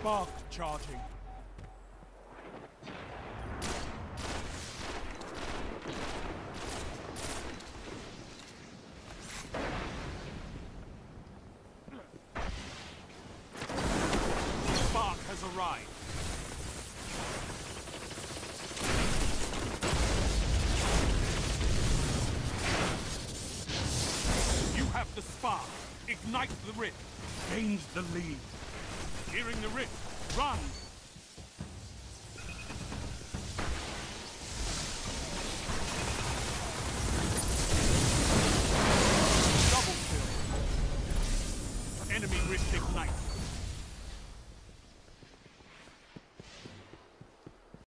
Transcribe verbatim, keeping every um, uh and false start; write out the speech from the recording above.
Spark charging. Spark has arrived. You have the spark. Ignite the rift. Gains the lead. Hearing the rift. Run!